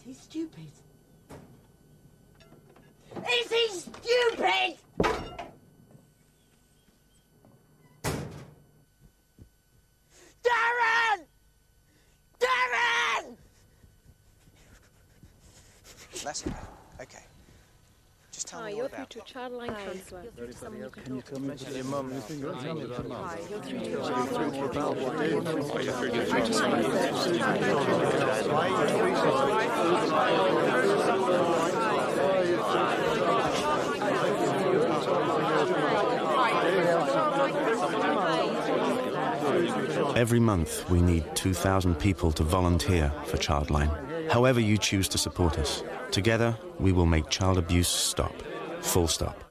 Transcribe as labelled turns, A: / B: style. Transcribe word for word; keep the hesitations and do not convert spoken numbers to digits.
A: he stupid? Is he stupid? Darren! Darren!
B: That's okay. Okay. Just tell
C: Hi,
B: me
C: you're
B: all
C: through
B: about
C: to a
B: it.
C: child line counsellor. You're through to someone you can talk to.
B: Mention your mum.
C: Hi, you're through to a child line counsellor. Hi, you're through to
D: Every month, we need two thousand people to volunteer for Childline. However you choose to support us, together we will make child abuse stop. Full stop.